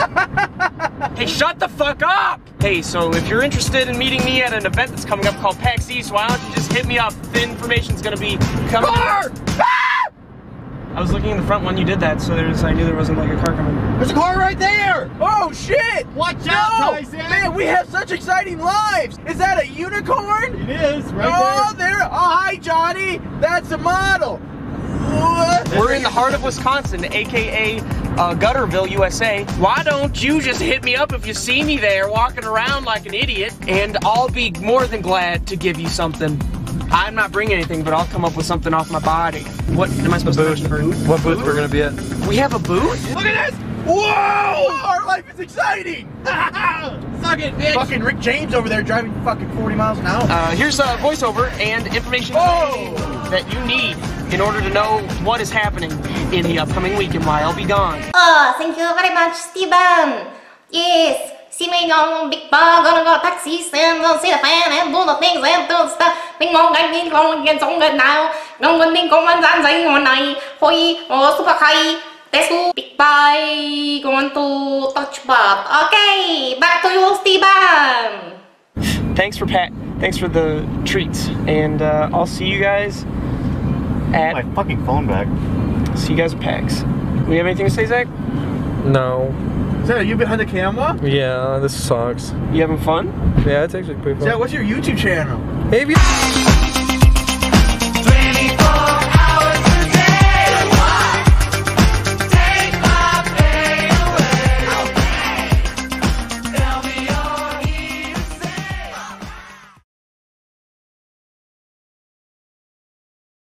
Hey, shut the fuck up! Hey, so if you're interested in meeting me at an event that's coming up called PAX East, why don't you just hit me up? The information's gonna be coming. Car! I was looking in the front when you did that, so I knew there wasn't like a car coming. There's a car right there! Oh shit! Watch out, Tyson! Man, we have such exciting lives! Is that a unicorn? It is, right there. Oh, hi, Johnny! That's a model! What? We're in the heart of Wisconsin, aka Gutterville, USA. Why don't you just hit me up if you see me there walking around like an idiot, and I'll be more than glad to give you something. I'm not bringing anything, but I'll come up with something off my body. What am I supposed to mention for? What booth we're gonna be at? We have a booth? Look at this! Whoa! Our life is exciting! Suck it, bitch! Fucking Rick James over there driving fucking 40 miles an hour. Here's a voiceover and information that you need in order to know what is happening in the upcoming week and why I'll be gone. Oh, thank you very much, Steven. Yes, see me on Big Bar, gonna go taxi stand, gonna see the fan and do the things and do stuff. Mình mong anh đi không yên sống gần nào, ngông gần mình không ăn gian giấy hôm nay, hồi super high. Tesu, big bye, going to touch bath. Okay, back to you, Steven. Thanks for the treats, and I'll see you guys at. My fucking phone back. See you guys at PAX. We have anything to say, Zach? No. Zach, are you behind the camera? Yeah, this sucks. You having fun? Yeah, it's actually pretty fun. Zach, what's your YouTube channel? Hey,